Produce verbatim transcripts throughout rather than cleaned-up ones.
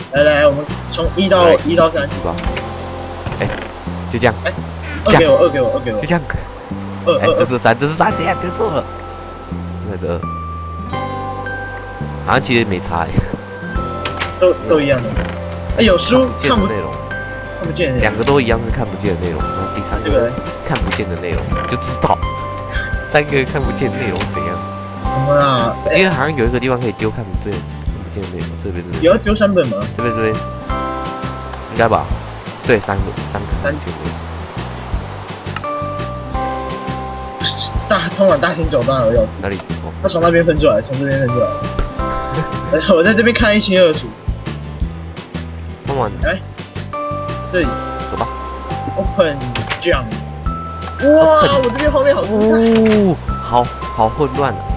来来，我们从一到一到三。 一吧。哎，就这样。 哎，二给我，二给我，二给我。 就这样。 二二， 这是三，这是三，等下丢错了。那个，好像其实没差。 都都一样的。哎，有书看不内容， 看不见。 两个都一样是看不见的内容，然后第三个看不见的内容就知道。三个看不见内容怎样？ 什么啦？ 我记得好像有一个地方可以丢看不见看不见的内容，这边这边。 有要丢三本吗？ 这边这边，应该吧？对，三个三个三全部。 大通往大厅走当然有钥匙。 哪里？ 他从那边分出来，从这边分出来。我在这边看一清二楚。 通往哎，这里走吧。 Open jump。哇，我这边画面好精彩。 哦，好好混乱啊！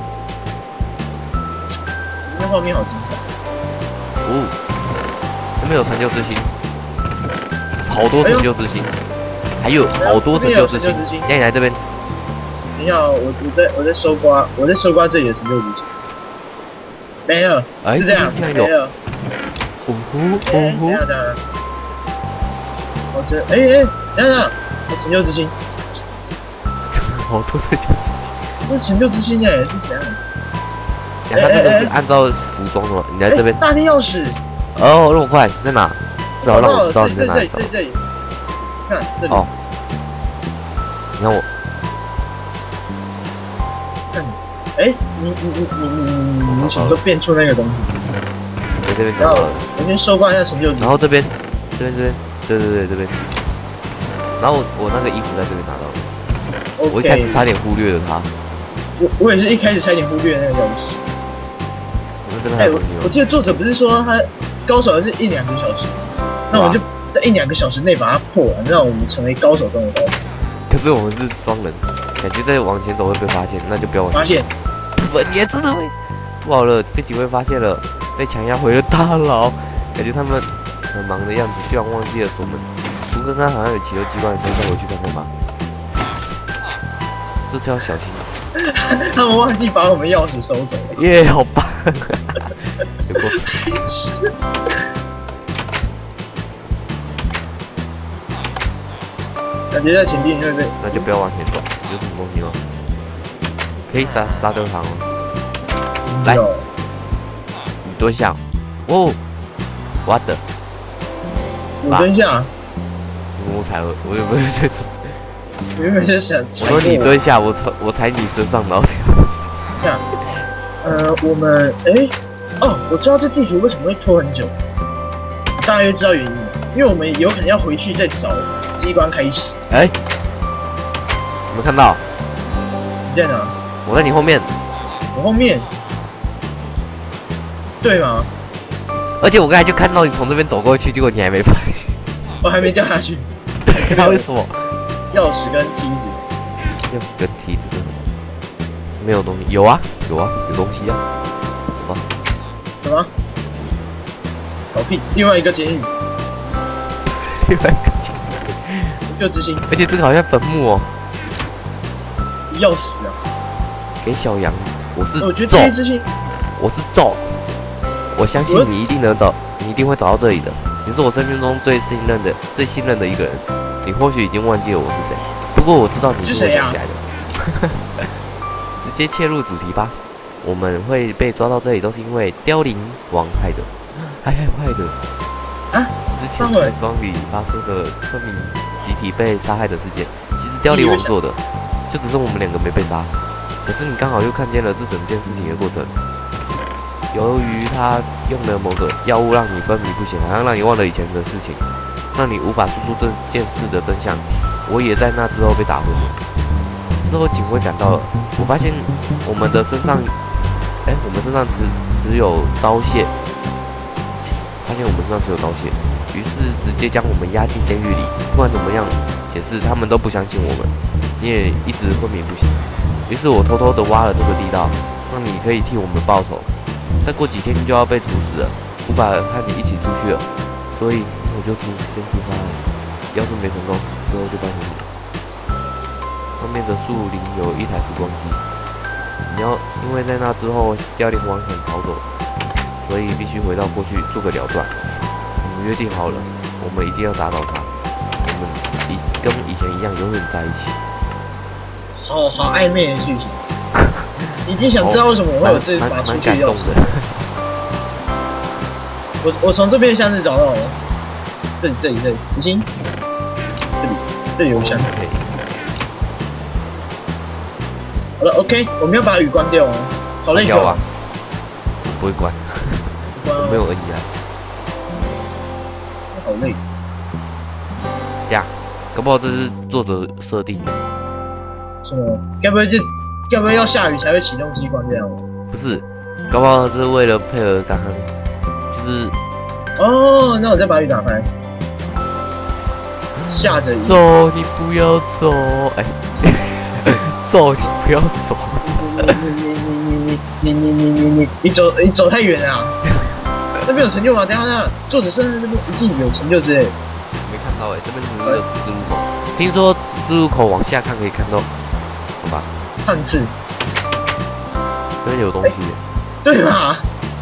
这边画面好精彩。 哦，这边有成就之星，好多成就之星，还有好多成就之星。让你来这边。 等一下，我我在我在搜刮，我在搜刮这里的成就之星。没了， 哎， 是这样，没了。 呼呼呼呼。 等下等下，我这哎哎，等下，我成就之星。 好多成就之星。 这是成就之星哎，是怎样？ 讲他这个是按照服装的吗？你来这边。 大厅钥匙。 哦，那么快，在哪？至少让我知道你在哪里。 这里这里。看这里。 哦。你看我。 看你。哎，你你你你你你你什么时候变出那个东西？ 在这边找到了。 我先收刮一下成就。 然后这边，这边这边，对对对这边。然后我我那个衣服在这边拿到了。我一开始差点忽略了它。 我我也是一开始差点忽略那个钥匙。哎，我我记得作者不是说他高手的是一两个小时，那我们就在一两个小时内把它破完，让我们成为高手中的高手。 可是我们是双人，感觉再往前走会被发现，那就不要往前。 发现， 本年真的会不好了，被警卫发现了，被强压回了大牢。感觉他们很忙的样子，居然忘记了锁门。从刚刚好像有奇游机关的声音，再回去看看吧。这次要小心。 他们忘记把我们钥匙收走了。 耶，好棒！有够感觉在前进会被…… 那就不要往前走。有什么东西吗？可以杀杀掉他吗？来，你蹲下。哦，我的。 我蹲下。 我踩了，我又不是最丑。 我原本是想， 我说你蹲下，我踩我踩你身上，然后这样。呃，我们哎，哦，我知道这地图为什么会拖很久，大约知道原因，因为我们有可能要回去再找机关开始。 哎，有没有看到？ 你在哪？ 我在你后面。 我后面。对吗？ 而且我刚才就看到你从这边走过去，结果你还没发现。 我还没掉下去。 对，那为什么？ 钥匙跟梯子， 钥匙跟梯子是什么？没有东西，有啊，有啊，有东西啊。什么？ 什么？搞屁！另外一个监狱。 另外一个监狱。 就执行。 而且这个好像坟墓哦。 钥匙啊！ 给小羊，我是我觉得这些执行， 我是咒。我相信你一定能找，你一定会找到这里的。你是我生命中最信任的、最信任的一个人。你或许已经忘记了我是谁，不过我知道你是我想起来的。直接切入主题吧，我们会被抓到这里都是因为凋零王害的，害害害的啊！ 之前村庄里发生的村民集体被杀害的事件，其实凋零王做的，就只是我们两个没被杀。可是你刚好又看见了这整件事情的过程。由于他用了某个药物让你昏迷不醒，好像让你忘了以前的事情。让你无法说出这件事的真相，我也在那之后被打昏了。之后警卫赶到了，我发现我们的身上，哎、欸，我们身上持持有刀械，发现我们身上持有刀械，于是直接将我们押进监狱里。不管怎么样解释，他们都不相信我们，你也一直昏迷不醒。于是我偷偷的挖了这个地道，让你可以替我们报仇。再过几天就要被处死了，无法和你一起出去了，所以。我就出先出发了，要是没成功，之后就拜托你。后面的树林有一台时光机，你要因为在那之后凋零王想逃走，所以必须回到过去做个了断。 们约定好了，我们一定要打倒他，我们以跟以前一样永远在一起。 好好暧昧的剧情，一定想知道为什么我会有这把出去钥匙。我我从这边箱子找到了，这里这里这里，已经，这里这里有箱子。好了 ，OK， 我们要把雨关掉哦，好累啊！ 不会关，我没有 N 一啊。 好累。 这样，搞不好这是作者设定的。 什么？该不会就该不会要下雨才会启动机关这样？ 不是，搞不好是为了配合刚刚。就是， 哦，那我再把雨打开。下着雨。 走，你不要走，哎、欸，走，你不要走。 你你你你你你你你你你走你走太远了、啊。那边有成就吗？等下那作者生日那边一定有成就之类。 没看到哎、欸，这边是没有十字路口。听说十字路口往下看可以看到，好吧？ 汉字。 这边有东西、欸。 对吧？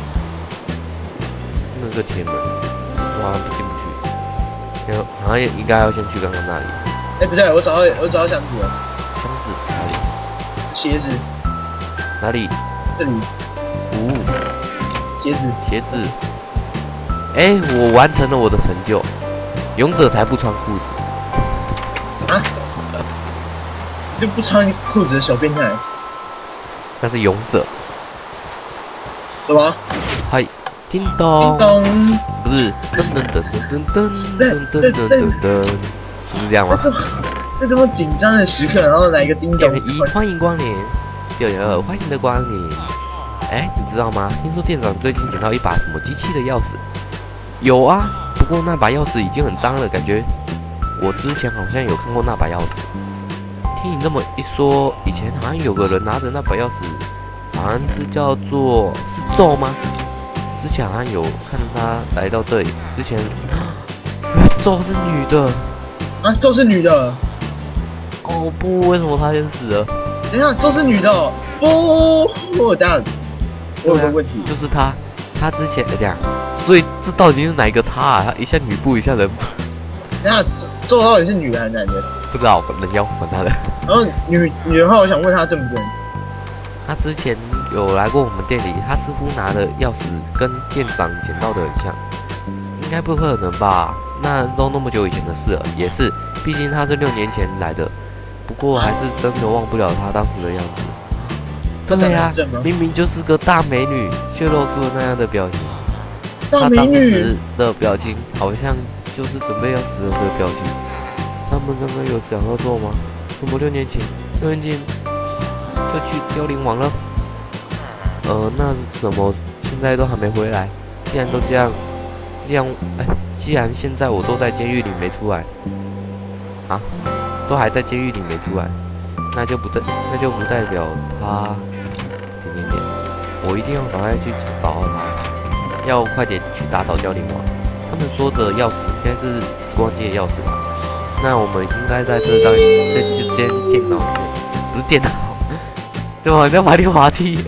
那个铁门，我好像进不去，要好像应该要先去刚刚那里。 哎、欸，不对，我找到我找到箱子了。 箱子哪里？ 鞋子。 哪里？ 这里。 哦， 鞋子。 鞋子。哎、欸，我完成了我的成就。勇者才不穿裤子。 啊？就不穿裤子的小变态。 那是勇者。 什么？ 嗨。叮咚，不是噔噔噔噔噔噔噔噔噔噔，不是这样吗？ 在这么紧张的时刻，然后来一个叮咚。 一欢迎光临，第二欢迎的光临。哎，你知道吗？听说店长最近捡到一把什么机器的钥匙？有啊，不过那把钥匙已经很脏了，感觉我之前好像有看过那把钥匙。听你这么一说，以前好像有个人拿着那把钥匙，好像是叫做是咒吗？之前好像有看他来到这里，之前原来咒是女的啊，咒是女的。 哦不，为什么他先死了？ 等一下，咒是女的、哦，不，我等下，我有个问题， 啊、就是他，他之前这样，所以这到底是哪一个他啊？他一下女部，一下人部。 等下，咒到底是女的还是男的？ 不知道，人妖管他的。 然后女女的话，我想问他正不正？ 他之前有来过我们店里，他似乎拿的钥匙跟店长捡到的很像，应该不可能吧？那都那么久以前的事了，也是，毕竟他是六年前来的。不过还是真的忘不了他当时的样子。对呀、啊，明明就是个大美女，却露出了那样的表情。 大美女他当时的表情好像就是准备要死了的表情。他们刚刚有想要做吗？什么六年前？六年前就去凋零王了？呃，那什么现在都还没回来？既然都这样，这样，哎，既然现在我都在监狱里没出来，啊，都还在监狱里没出来，那就不代那就不代表他点点点，我一定要赶快去找到他，要快点去打倒凋零王。他们说的钥匙应该是时光机的钥匙吧？那我们应该在这张在这间电脑里面，不是电脑，对吧？你在玩溜滑梯。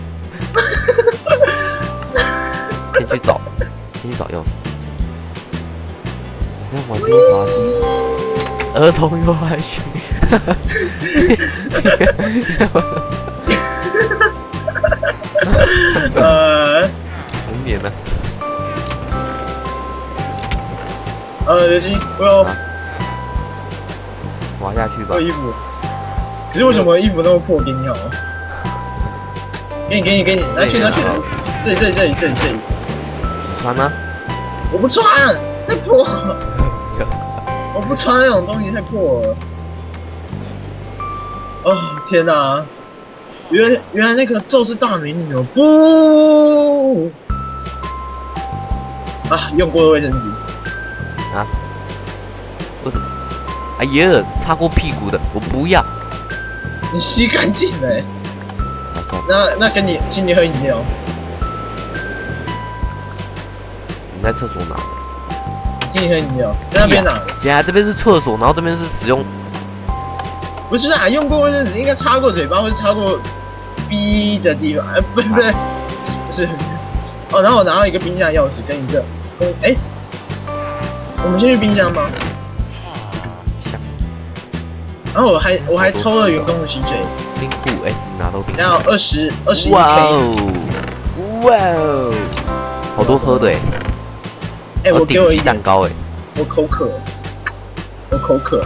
先去找，先去找钥匙。你在玩溜滑梯，儿童游玩区。 呃， 童年呢？ 呃，刘星，我要滑下去吧。 我衣服，可是为什么衣服那么破？给你好了，给你，给你，给你，拿去，拿去，这里，这里，这里，这里，这里。 你穿呢？ 我不穿，太破了。我不穿那种东西，太破了。哦天哪！原原来那个咒是大美女哦！不啊，用过的卫生纸啊？为什么？哎呀，擦过屁股的，我不要。 你洗干净了。那那跟你，请你喝饮料。 你在厕所拿？ 请你喝饮料，在那边拿。 等下这边是厕所，然后这边是使用。 不是啊，用过卫生纸应该擦过嘴巴或者擦过 B 的地方，哎、呃，不不对，不是。哦，然后我拿到一个冰箱钥匙跟一个公，哎、欸， 我们先去冰箱吗？ 香。 然后我还我还偷了员工的薪水。 冰库，哎、欸，你拿到冰。 然后二十二十一 K。 哇哦，哇哦，好多喝的哎、欸。 哎、欸，我给我一蛋糕哎、欸， 我口渴，我口渴。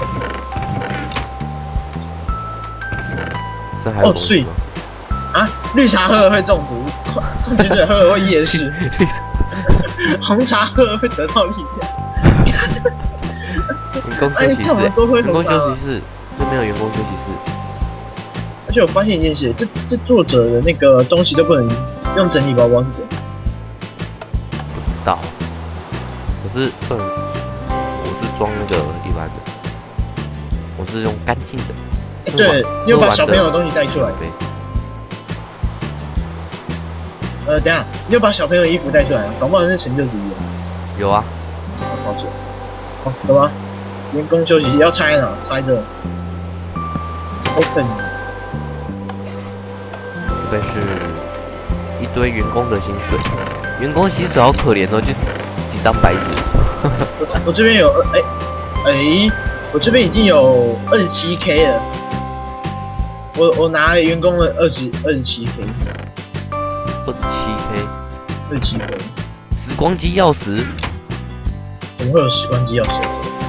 这还有哦，所以啊，绿茶喝了会中毒，矿泉水喝了会夜视，红茶喝了会得到力量。 员工休息室、欸，员工休息室，这没有员工休息室。 而且我发现一件事，这这作者的那个东西都不能用整理包包是谁？ 不知道。可是这我是装那个一般的，我是用干净的。 欸、对，你有把小朋友的东西带出来。 对。 呃，等一下，你有把小朋友的衣服带出来，搞不好是成就之一。 有啊。 好久。好，走吧。员工休息室要拆了，拆这。Open。 这是一堆员工的薪水，员工薪水好可怜哦，就几张白纸。 我, 我这边有哎哎、欸欸，我这边已经有二十七 K 了。我我拿了员工的二十二十七 K， 二十七 K， 二十七 K。 时光机钥匙？ 怎么会有时光机钥匙？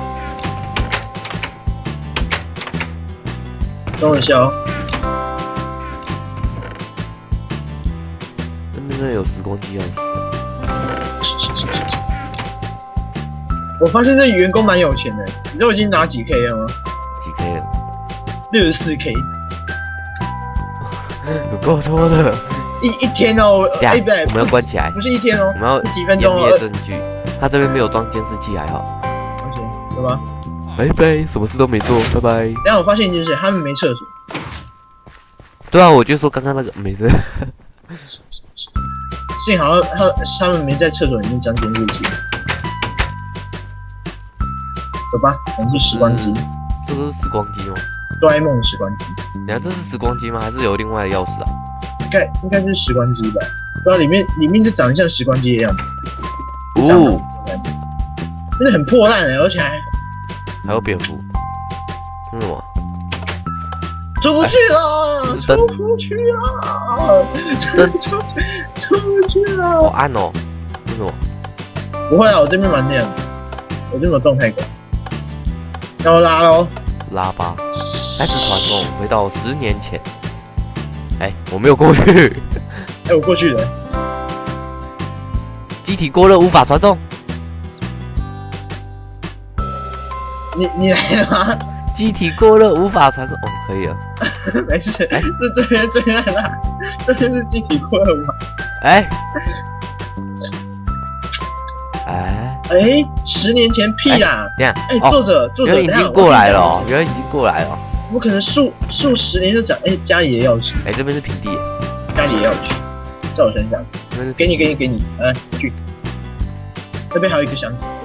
等我一下哦。 这边真的有时光机钥匙。 我发现这员工蛮有钱的，你知道我已经拿几 K 了吗？ 几 K 了？ 六十四 K。 有够多的， 一一天哦，哎、欸， 我们要关起来， 不是一天哦， 我们要几分钟哦。证据，他这边没有装监视器，还好。 OK， 走吧。 拜拜，什么事都没做，拜拜。 等下我发现一件事，他们没厕所。 对啊，我就说刚刚那个没事。 幸好他他们没在厕所里面装监视器。走吧，我们去时光机。 这个是时光机吗？ 哆啦 A 梦的时光机。 等下这是时光机吗？还是有另外的钥匙啊？ 应该应该是时光机吧？不知道里面里面就长得像时光机的样子。 哦， 真的很破烂哎，而且还还有蝙蝠。是什么？ 出不去了，出不去了，出出出不去了。 好暗哦，为什么？ 不会啊，我这边蛮亮的，我这边有动态感。那我拉喽。 拉吧，开始传送，回到十年前。哎、欸，我没有过去。 哎、欸，我过去了。 机体过热，无法传送。 你你来了吗？ 机体过热，无法传送。哦，可以了。 没事，欸、这这边最烂啦，这边是机体过热吗？ 哎、欸，哎。 哎、欸，十年前屁啦！ 这样， 哎，作者作者， 原来已经过来了哦，原来已经过来了。 我可能数数十年就讲，哎、欸，家里的钥匙。 哎、欸，这边是平地， 家里的钥匙。叫我想想，给你给你给你，来去。这边还有一个箱子。